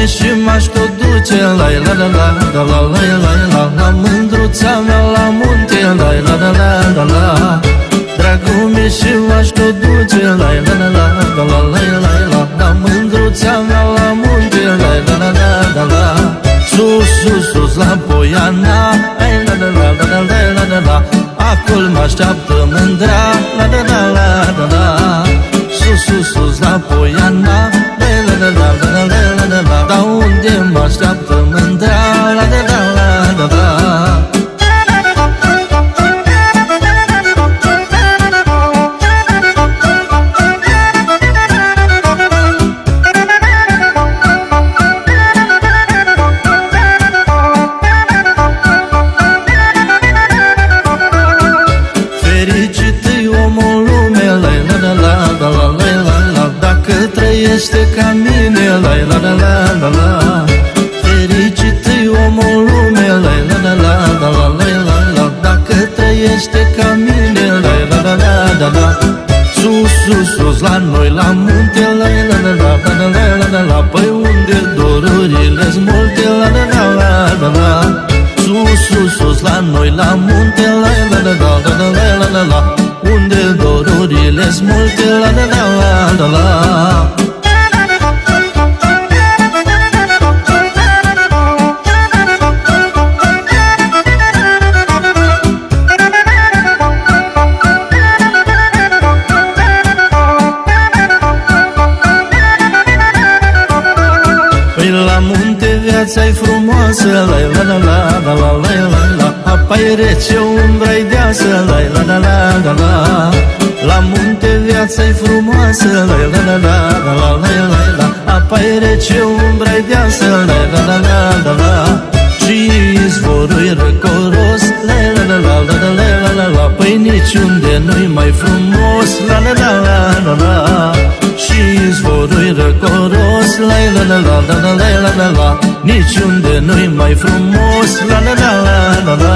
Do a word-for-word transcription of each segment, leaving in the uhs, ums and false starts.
mi și m-aș tot duce, la la la la la la la la la la mândruța mea la munte, la la la la la la. Dragul mi și m-aș tot duce, la la la la la la la la la la mândruța mea la munte, la la la la la la. Sus, sus, sus la Poiana, ai la la la la la la la la. Acolo mă așteaptă mândra, la la la la la la. Sus, sus, sus la Poiana, la la la la la la la la la. Dar unde mă așteaptă mândra, la la la la la la. Trăiește ca mine, la la la la la la. Fericit-i omul lume, la la la la la la la la la. Dacă trăiește ca mine, la la la la la la. Sus, sus, sus la noi la munte, la la la la la la la la la. Păi unde dorurile-s multe, la la la la la la. Sus, sus, sus la noi la munte, la la la la la la la la la. Unde dorurile-s multe, la la la la la la. Viața-i frumoasă, la la la la la la la la la. Apa-i rece, umbra-i deasă, la la la la la la. La munte viața-i frumoasă, la la la la la la la la la. Apa-i rece, umbra-i deasă, la la la la la la. Și izvorul-i răcoros, la la la la la la la la la. Păi niciunde nu-i mai frumos, la la la la la la. Și izvorul-i răcoros, la la la la la la la la la. Niciunde nu-i mai frumos, la la la la la la.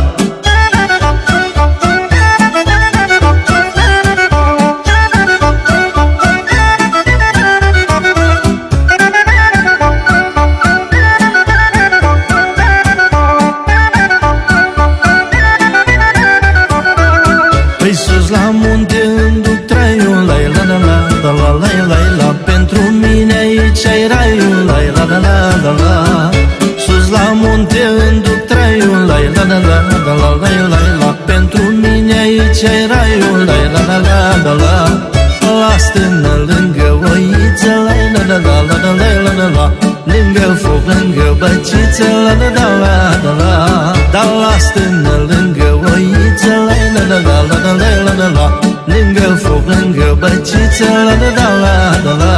Păi sus la munte îmi duc traiul, la la la la la la la la la. Pentru mine aici ai raiul, la la la la la la. Sus la munte îmi duc traiul, la la la la la la la la la. Pentru mine aici ai raiul, la la la la la la. La stână lângă oiță, la la la la la la la la la. Lângă foc, lângă băciță, la la la la la la. Dar la stână lângă oiță, la la la la la la la la la. Lângă foc, lângă băciță, la la la la la la.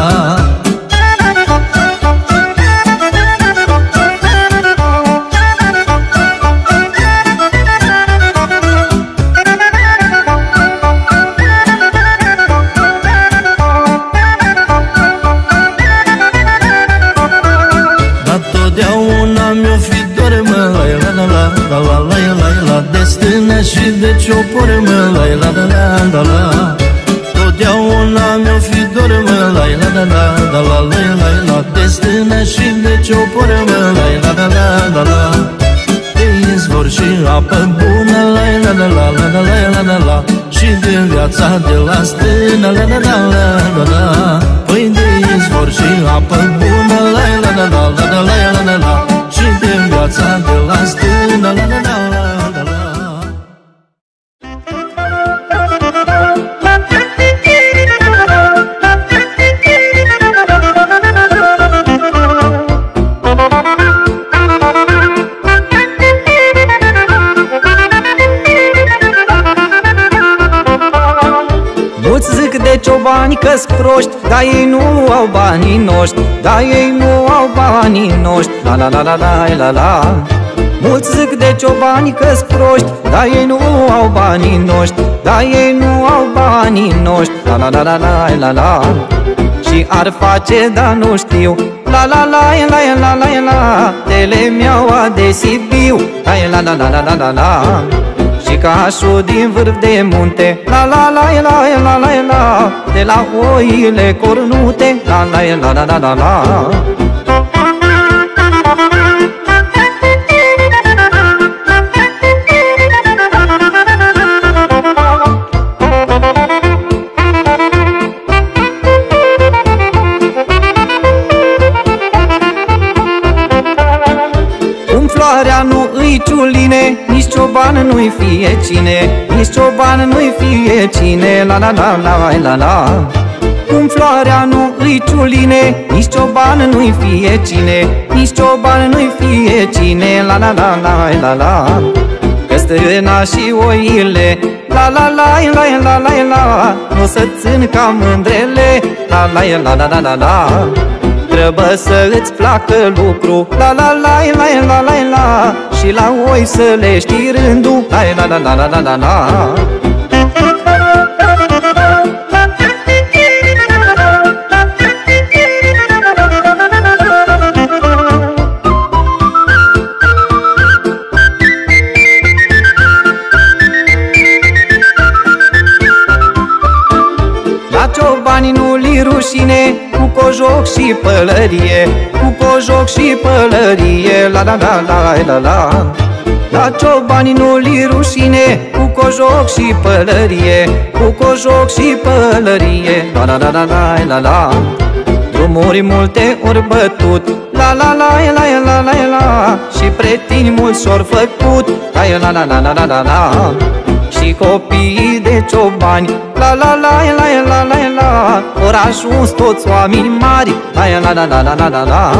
Și de ciopor mă, la la la la la la. Totdeauna mi-o fi dor mă, la la la la la la la la la. De stână și de ciopor mă, la la la la la la. De izvor și apă bună, la la la la la la la la la. Și de viața de la stână, la la la la la la. Păi de izvor și apă bună, la la la la la la la la la. Și de viața de la stână, la la la la la la. Ciobani că-s proști, dar ei nu au banii noștri, dar ei nu au banii noștri, la la la la la la la. Mulți zic de ciobani că-s proști, dar ei nu au banii noștri, dar ei nu au banii noștri, la la la la la la la. Și ar face, dar nu știu, la la la la la la la. Telemeaua de Sibiu, la la la la la la la. Și cașul din vârf de munte, la la la la la la la. De la oile cornute, la la la la la la la. nu-i ciuline, nici cioban nu-i fie cine, nici cioban nu-i fie cine, la la la la la la. Cum floarea nu îi ciuline, nici cioban nu-i fie cine, nici cioban nu-i fie cine, la la la la la la. Că stâna și oile, la la la la la la la, nu să țin ca mândrele, la la la la la la la. Trebuie să îți placă lucru, la la la la la la la, și la oi să le știi rândul, la la la la la la la. Ciobanii nu li rușine, cu cojoc și pălărie, cu cojoc și pălărie, la la la la la la. La ciobanii nu li rușine, cu cojoc și pălărie, cu cojoc și pălărie, la la la la la la la. Drumuri multe ori bătut, la la la la la la la, și pretini mulți și-or făcut, la la la la la la la. Și copiii de ciobani, la la la la la la la, ori ajuns toți oameni mari, la la la la la la la la.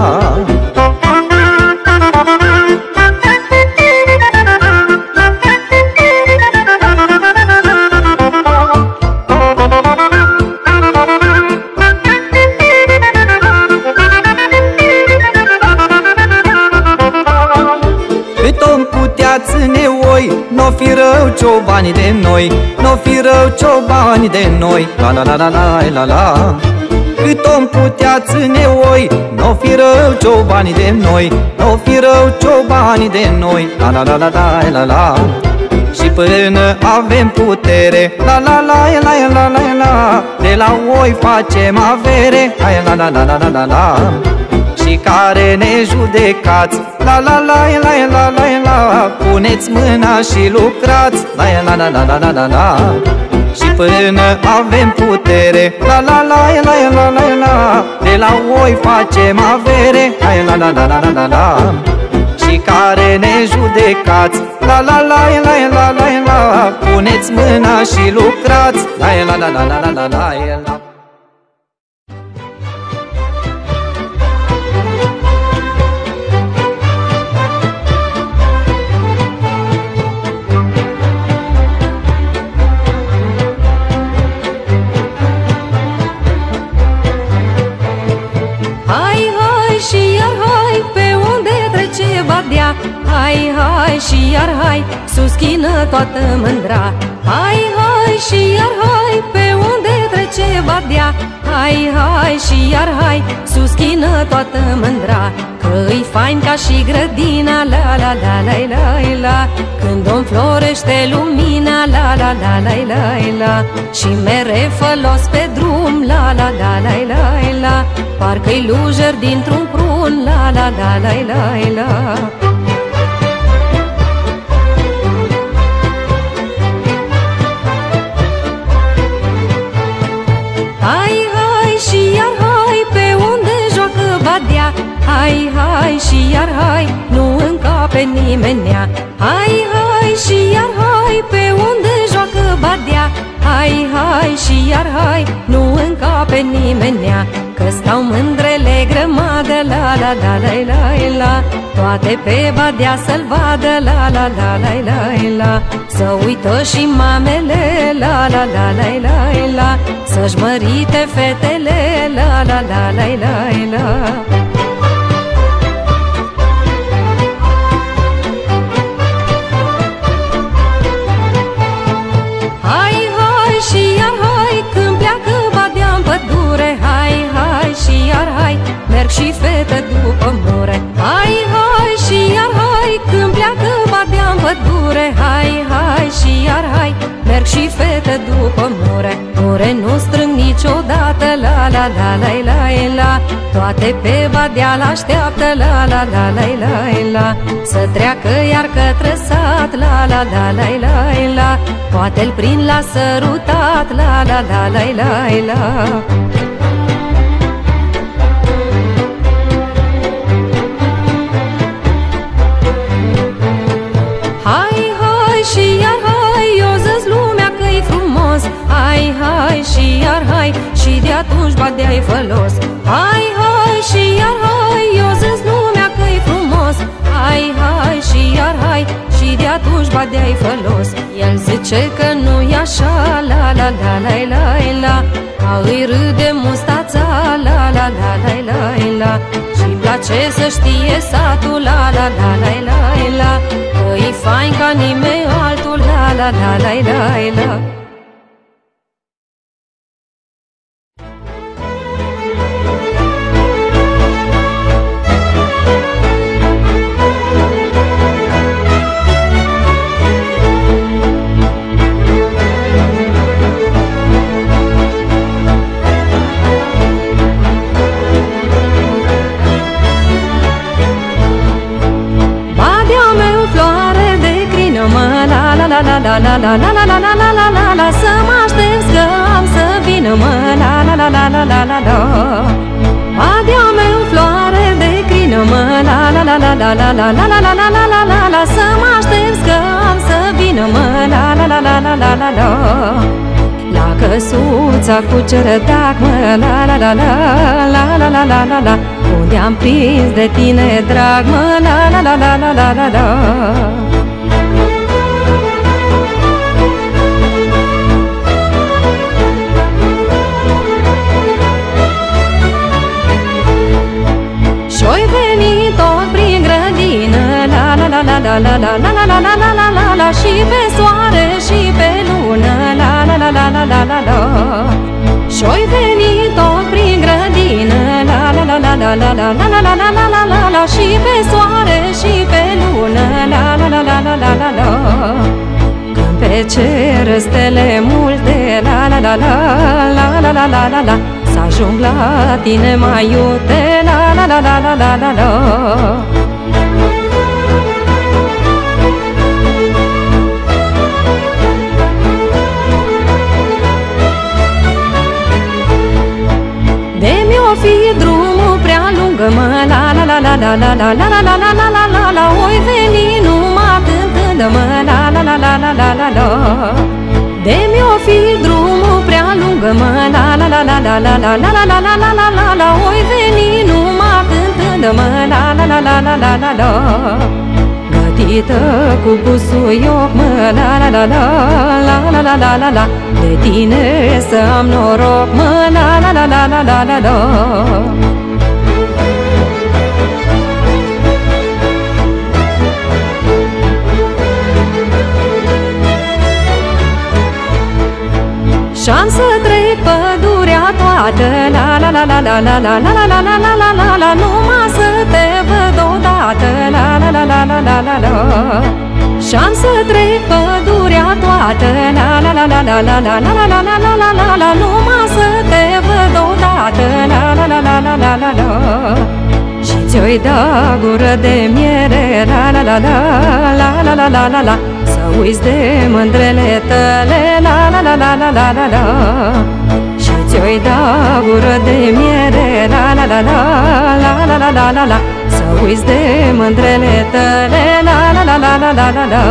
Ține oi, n-o fi rău ciobanii de noi, n-o fi rău ciobanii de noi, la la la la la la la. Cât om putea ține oi, n-o fi rău ciobanii de noi, n-o fi rău ciobanii de noi, la la la la la la la. Și până avem putere, la la la la la la la, de la oi facem avere, la la la la la la la. Și care ne judecați, la la la la la la la, puneți mâna și lucrați, la la la la la la la la. Și până avem putere, la la la la la la la, de la oi facem avere, la la la la la la la. Și care ne judecați, la la la la la la la, puneți mâna și lucrați, la la la la la la la la. Hai, hai și iar hai, sus chină toată mândra. Hai, hai și iar hai, pe unde trece badea. Hai, hai și iar hai, sus chină toată mândra. Că-i fain ca și grădina, la la la la la la, când o înflorește lumina, la la la la la la. Și mereu fălos pe drum, la la la la la la, parcă-i lujer dintr-un prun, la la la la la la. Hai, hai și iar hai, nu încape nimenea. Hai, hai și iar hai, pe unde joacă badea. Hai, hai și iar hai, nu încape nimenea. Că stau mândrele grămadă, la la la la la la, toate pe badea să-l vadă, la la la la la la. Să uită și mamele, la la la la la la, să-și mărite fetele, la la la la la la. Merg și fete după mure. Hai, hai și iar hai, când pleacă badea-n pădure. Hai, hai și iar hai, merg și fete după mure. Mure nu strâng niciodată, la la la la la la, toate pe badea l-așteaptă, la la la la la la. Să treacă iar către sat, la la la la la la, poate-l prind la sărutat, la la la la la la. hai și iar hai, și de atunci badeai fălos. Hai, hai și iar hai, eu zis lumea că-i frumos. Hai, hai și iar hai, și de atunci badeai fălos. El zice că nu-i așa, la la la la la la, a îi râde mustața, la la la la la la, și-mi place să știe satul, la la la la la la, că-i fain ca nimeni altul, la la la la la la. La la la la la la la la la la la, să mă aștepți că am să vină, mă, la la la la la la la la. Adea meu floare de crină, mă, la la la la la la la la la la la la la la, să mă aștepți că am să vină, mă, la la la la la la la la. La căsuța cu cerătac, mă, la la la la la la la la la la, unde am prins de tine drag, mă, la la la la la la la la. Și-oi venit tot prin grădină, la la la la la la la la la la la la la la, și pe soare și pe lună, la la la la la la la la. Și-oi venit tot prin grădină, la la la la la la la la la la la la la la, și pe soare și pe lună, la la la la la la la la. Când pe cer stele multe, la la la la la la la la la la, să-ajung la tine mai iute, la la la la la la la la. De mi-o fi drumul prea lungă, mă, la la la la la la la la la la la la la la, oi veni numai cântând, mă, la la la la la la la la. De mi-o fi drumul prea lungă, mă, la la la la la la la la la la la la la la la, oi veni numai cântând, mă, la la la la la la la la. Gătită cu busuioc, mă, la la la la la la la la la la, de tine să am noroc, mă, la la la la la la la la. Și-am să trec pădurea toată, la la la la la la la la la la la la la la la, numai să te văd odată, la la la la la la la la. Și-am să trec pădurea toată, la la la la la la la la la la la la la la, numai să te văd odată, la la la la la la la la. Și ți-oi da gură de miere, la la la la la la la la la la, să uiți de mândrele tale, la la la la la la la la. Și ți-oi da gură de miere, la la la la la la la la la la, să uiți de mândrele tale, la la la la la la la la.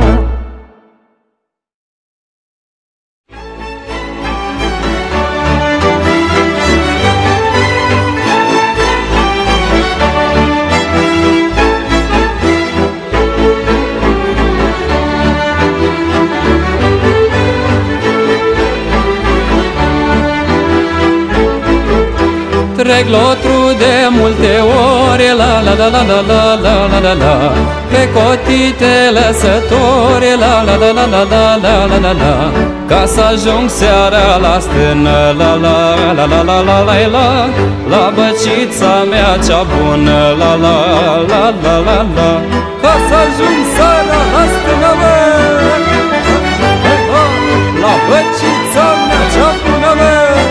Trec lotru de multe ore, la la la la la la la la la la, pe cotite lăsători, la la la la la la la la la la, ca să ajung seara la stână, la la la la la la la la, la băcița mea cea bună, la la la la la la, ca să ajung seara la stână, mă, la băcița mea cea bună, mă.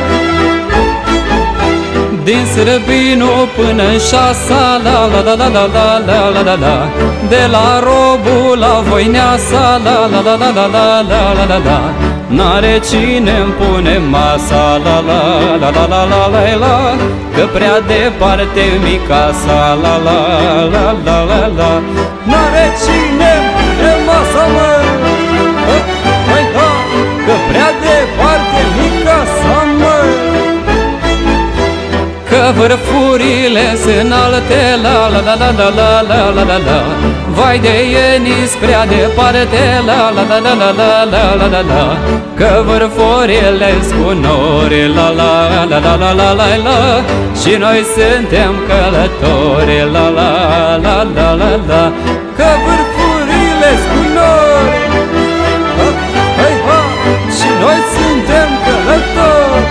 Din Sârbinu până-n Șasa, la la la la la la la la la la, de la Robu la Voineasa, la la la la la la la la la la, n-are cine-mi pune masa, la la la la la la la la, că prea departe mi casa, la la la la la la, n-are cine-mi pune masa, mă, că prea departe mi casa. vârfurile se înalte, la la la la la la la la la la. Vai de Enis prea departe, la la la la la la la la la la. Că vârfurile-s cu nori, la la la la la la la la. Și noi suntem călători, la la la la la la. Că vârfurile-s cu nori, hai ha, și noi suntem călători.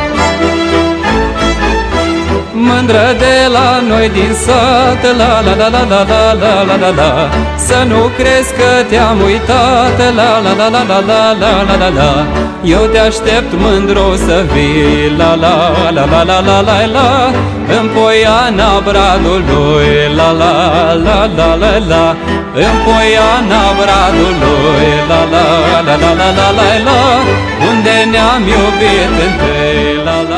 Mândră de la noi din sat, la la la la la la la la la la. Să nu crezi că te-am uitat, la la la la la la la la la la. Eu te aștept mândru să vii, la la la la la la la la. În Poiana Bradului, la la la la la la. În Poiana Bradului, la la la la la la la la. Unde ne-am iubit întâi, la la.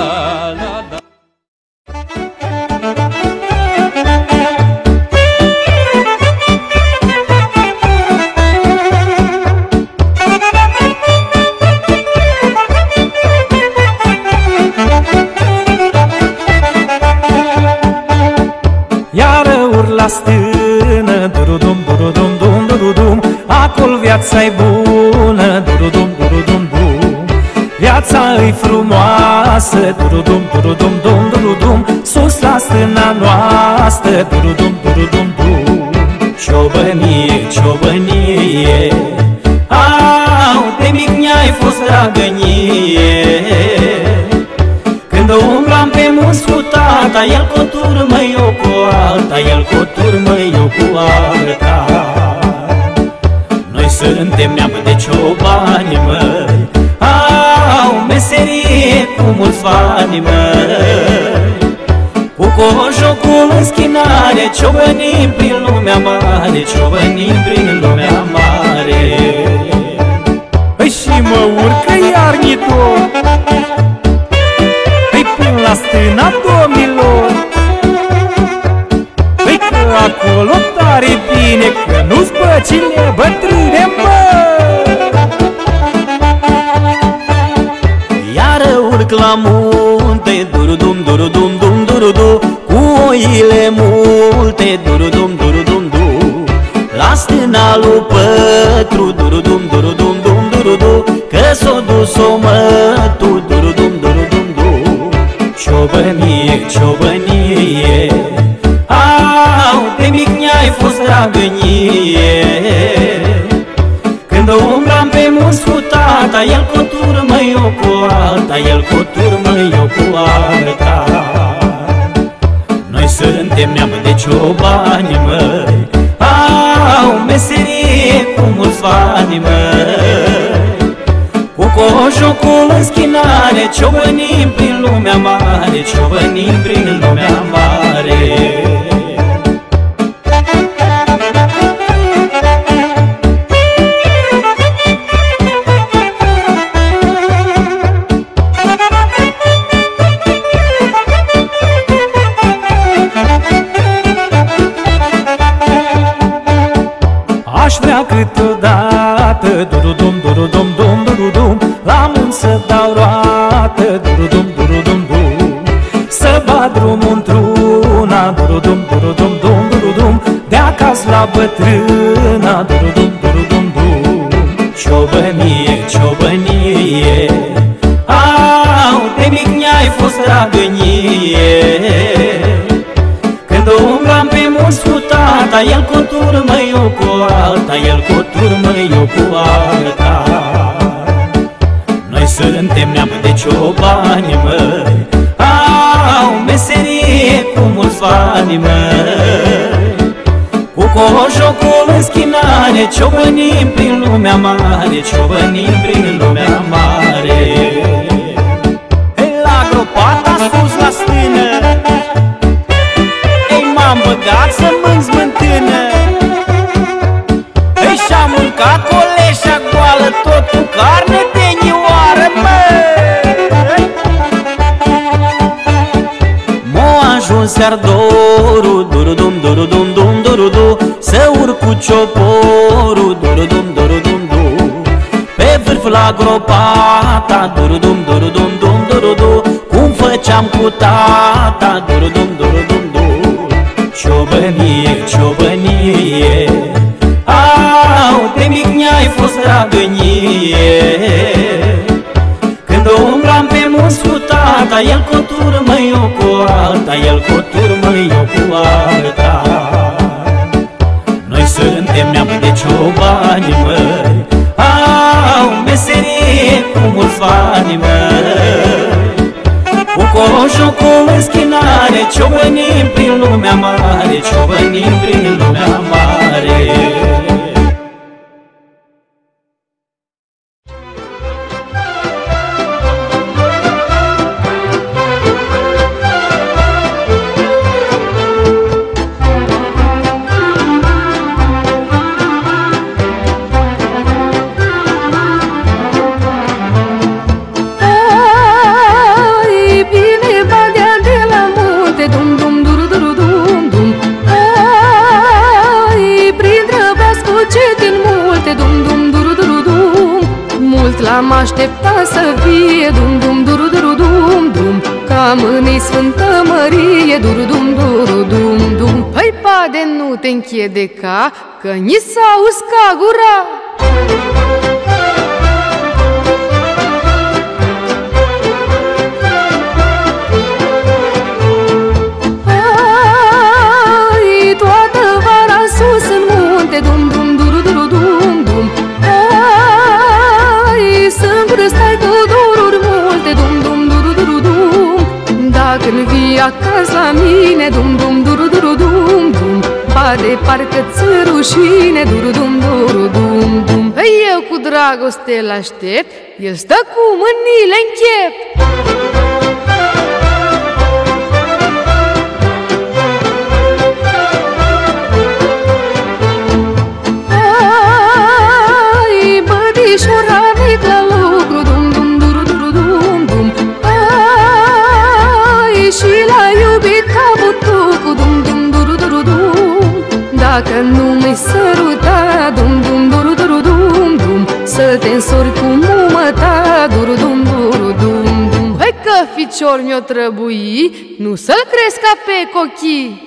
La stână, durudum, durudum, dum, durudum. Acolo viața-i bună, durudum, durudum, dum. Viața-i frumoasă, durudum, durudum, dum, durudum. Sus la stâna noastră, durudum, durudum, dum. Ciobănie, ciobănie, au, de mic mi-ai fost dragănie. Când umblam pe munți cu tata, el cu turmă, eu cu alta, el cu turmă, eu cu alta. Noi suntem neam de ciobani, măi, au meserie cu mulți bani, măi. Cu cojocul în schinare, ciobănim prin lumea mare, ciobănim prin lumea mare. Păi și mă urcă iarnitor la stâna domnilor. Păi că acolo tare bine, că nu-s băcile bătrâne, mă. Iară urc la munte, durudum, durudum, dum, durudu. Cu oile multe, durudum, durudum, dum. La stâna lui Pătru, durudum, durudum, dum, durudu. Că s-o dus-o mătu, durudum, durudum, dum. Ciobănie, ciobănie, au, de mic mi-ai fost dragănie. Când umblam pe munți cu tata, el cu turmă, eu cu alta, el cu turmă, eu cu alta. Noi suntem neam de ciobani, măi, au, meserie cu mulți bani, măi. Cu cojocul în schinare, ciobănim prin lumea mare, ciobănim prin lumea mare. Aș vrea câteodată, durudum, durudum, dum, durudum, la munți să dau roată, durudum, durudum, dum. Să bat drumul într-una, durudum, durudum, dum, durudum. De acasă la bătrâna, durudum, durudum, dum. Ciobănie, ciobănie, au, de mic mi-ai fost dragănie. Când umblam pe munți cu tata, el cu turmă, eu cu alta, el cu turmă, eu cu alta. Noi suntem neam de ciobani, măi, au, meserie cu mulți bani, măi. Cu cojocul în schinare, ciobănim prin lumea mare, ciobănim prin lumea mare. La gropata sus la stână, ei m-am băgat să mânc smântână. Ei și-am mâncat coleșa goală, tot cu carne de nioară, măi. M-a ajuns iar dorul, durudum, durudum, dum, durudu. Să urc cu cioporul, durudum, durudum, dum. Pe vârf la gropata, durudum, durudum, dum, durudu. Cum făceam cu tata, dur-dum, dur-dum, dur. Ciobănie, ciobănie, au, de mic ne-ai fost dragănie. Când umblam pe munți cu tata, el cu turmă, eu cu alta, el cu turmă, eu cu alta. Noi suntem neam de ciobani, măi, au, meserie cu mulți bani, măi. Cu cojoncul în schinare, ciobănim prin lumea mare, ciobănim prin lumea mare. L-am așteptat să vie, dum dum duru duru dum dum, ca mâini Sfântă Mărie, duru dum duru dum dum. Păi pade, nu te închedeca, că ni s-a uscat gura. Ai, toată vara sus în munte, dum dum duru duru dum dum. Sâmbură stai cu doruri multe, dum dum duru duru dum. Dacă-n vii acasă la mine, dum dum duru duru dum dum, ba de parcă-ți rușine, duru dum duru dum dum. Păi eu cu dragoste l-aștept, el stă cu mâinile în chep. Ai, bădișora mic la lucru, dum dum duru duru dum dum. Ai, și l-a iubit ca butucul, dum dum duru duru dum. Dacă nu mi săruta, dum dum duru duru dum dum, să te însori cu mumă ta, duru dum duru dum dum. Hai că ficior mi-o trăbui, nu să-l cresc ca pe cochii.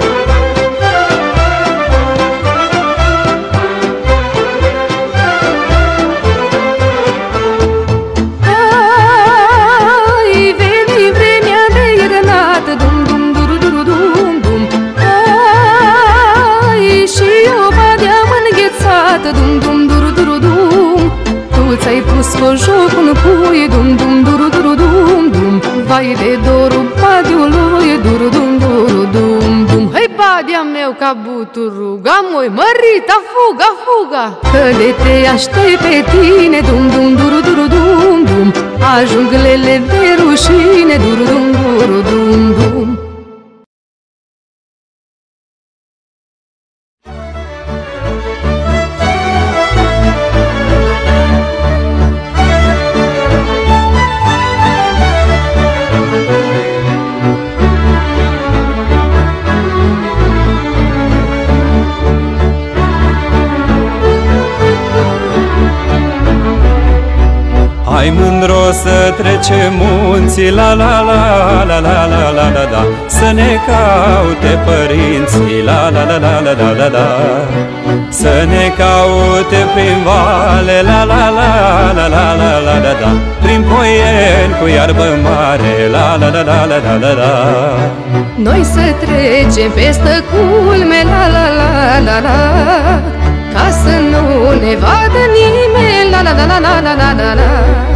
Dum dum duru duru dum, tu ți-ai pus cojocul în cuie, dum dum duru duru dum dum. Vai de dorul badiului, duru dum duru dum dum. Hai badia meu ca buturul, gamoi mărita fuga fuga, că de te aștept pe tine, dum dum duru duru dum dum. Ajung lele de rușine, duru dum duru dum dum. Hai mândro să trecem munții, la la la la la la la la la, să ne caute părinții, la la la la la la la la, să ne caute prin vale, la la la la la la la la la, prin poieni cu iarbă mare, la la la la la la la la. Noi să trecem peste culme, la la la la la, ca să nu ne vadă nimeni, la la la la la la la la.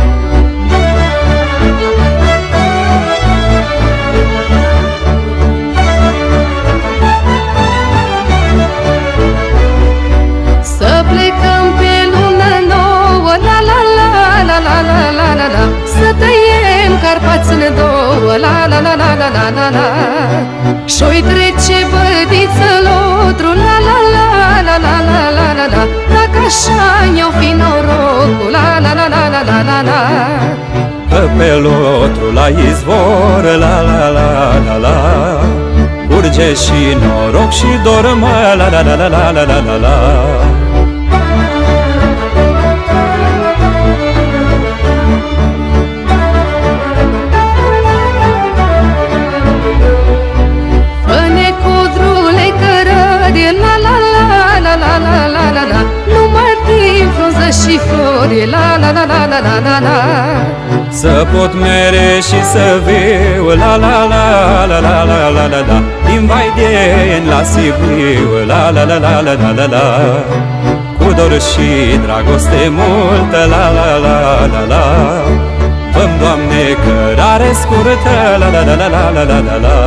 Să plecăm pe lună nouă, la la la la la la la la la, să tăiem Carpați în două, la la la la la la la la. Și-oi trece bădiță lotru, la la la la la la la la la, dacă așa ne-o fi norocul, la la la la la la la la. Că pe lotru la izvor, la la la la la, curge și noroc și dormă, la la la la la la la la la. la la. Să pot mere și să viu, la la la la la la la la la. Din Vaideni la Sibiu, la la la la la la la la. Cu dor și dragoste multă, la la la la la. Fă-mi, Doamne, cărare scurtă, la la la la la la la la la.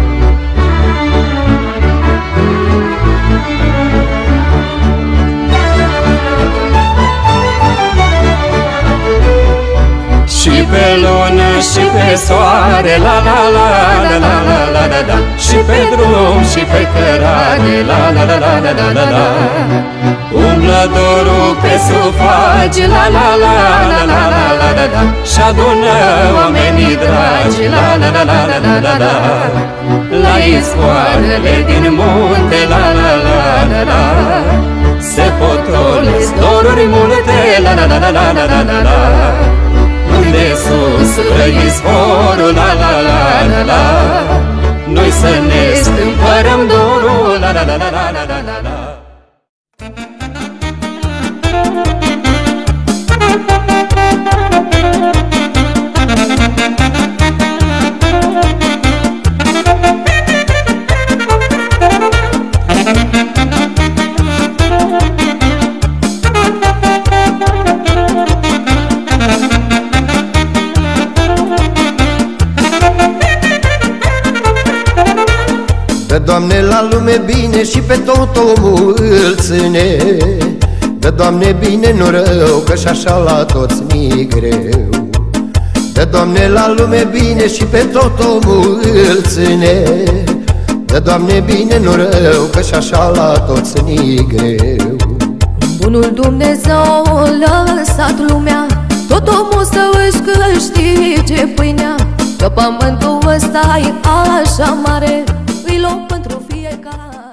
Și pe lună și pe soare, la la la la la la la la la. Și pe drum și pe cărare, la la la la la la la la. Umblă dorul pe sufagi, la la la la la la la la la. Și adună oamenii dragi, la la la la la la la la. La izvoarele din munte, la la la la la. Se potolesc doruri multe, la la la la la la la la la. Unde sus răizvorul, la la la la la. Noi să ne stâmpărăm dorul, la la la la la la la la la. Dă, Doamne, la lume bine și pe tot omul îl ține. Dă, Doamne, bine, nu rău, că și așa la toți mi-e greu. Dă, Doamne, la lume bine și pe tot omul îl ține. Dă, Doamne, bine, nu rău, că și așa la toți mi-e greu. Bunul Dumnezeu a lăsat lumea, tot omul să își câștige pâinea. Că pământul ăsta e așa mare, îi luăm pentru fiecare.